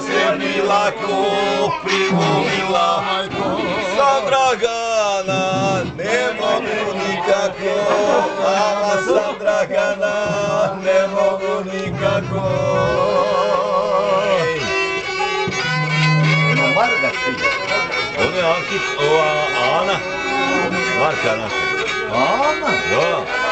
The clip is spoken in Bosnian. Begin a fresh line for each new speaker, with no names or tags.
se mi lako privolila, sam Dragana ne mogu nikako, ama sam Dragana ne mogu nikako.
Ima Marga sviđa.
Ono je Ana, Marka naša.
Ana?
Da.